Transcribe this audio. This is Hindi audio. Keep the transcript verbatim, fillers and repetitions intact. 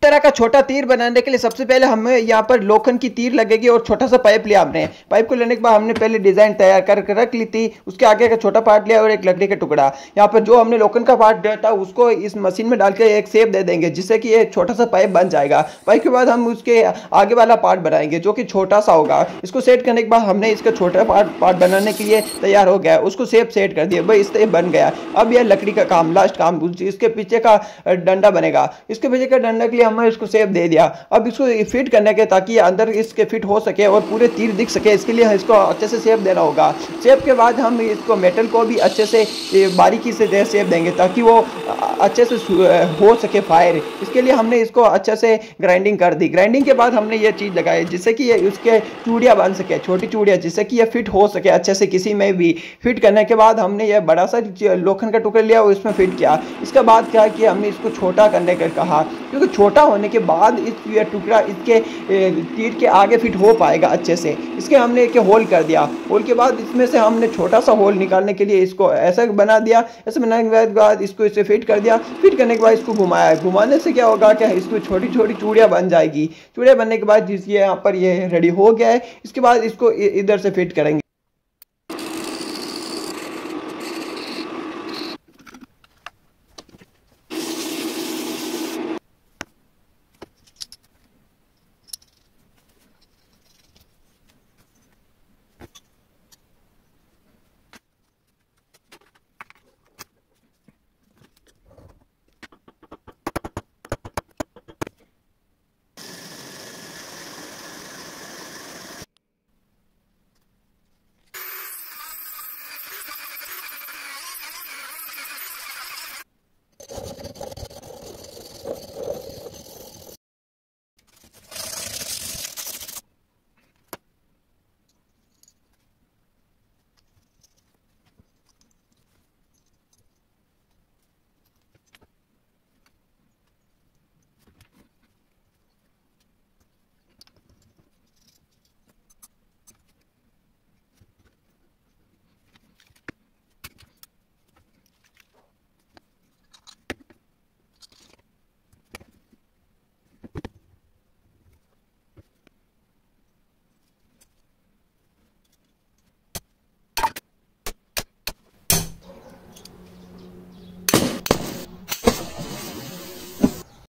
तरह का छोटा तीर बनाने के लिए सबसे पहले हमें यहाँ पर लोखंड की तीर लगेगी और छोटा सा पाइप लिया हमने। पाइप को लेने के बाद हमने पहले डिजाइन तैयार कर रख ली थी, उसके आगे का छोटा पार्ट लिया और एक लकड़ी का टुकड़ा। यहाँ पर जो हमने लोखंड का पार्ट दिया था उसको इस मशीन में डाल के एक शेप दे देंगे जिससे कि ये छोटा सा पाइप बन जाएगा। पाइप के बाद हम उसके आगे वाला पार्ट बनाएंगे जो कि छोटा सा होगा। इसको सेट करने के बाद हमने इसका छोटा पार्ट पार्ट बनाने के लिए तैयार हो गया, उसको शेप सेट कर दिया, भाई इस तरह बन गया। अब यह लकड़ी का काम, लास्ट काम, इसके पीछे का डंडा बनेगा। इसके पीछे का डंडा के लिए हमने इसको शेप दे दिया। अब इसको फिट करने के ताकि अंदर इसके फिट हो सके और पूरे तीर दिख सके, इसके लिए इसको अच्छे से शेप देना होगा। शेप के बाद हम इसको मेटल को भी अच्छे से बारीकी से दे शेप देंगे ताकि वो अच्छे से हो सके फायर। इसके लिए हमने इसको अच्छे से ग्राइंडिंग कर दी। ग्राइंडिंग के बाद हमने ये चीज़ लगाई जिससे कि ये उसके चूड़ियाँ बन सके, छोटी चूड़ियाँ, जिससे कि ये फिट हो सके अच्छे से किसी में भी। फिट करने के बाद हमने ये बड़ा सा लोखंड का टुकड़ा लिया और इसमें फिट किया। इसके बाद क्या किया, हमने इसको छोटा करने का कहा क्योंकि छोटा होने के बाद इस ये टुकड़ा इसके तीर के आगे फिट हो पाएगा अच्छे से। इसके हमने एक होल कर दिया। होल के बाद इसमें से हमने छोटा सा होल निकालने के लिए इसको ऐसा बना दिया। ऐसे बनाने के बाद इसको इसे फिट कर दिया। फिट करने के बाद इसको घुमाया। घुमाने से क्या होगा कि इसको छोटी छोटी चूड़ियाँ बन जाएगी। चूड़ियाँ बनने के बाद ये यहाँ पर ये रेडी हो गया है। इसके बाद इसको इधर से फिट करेंगे।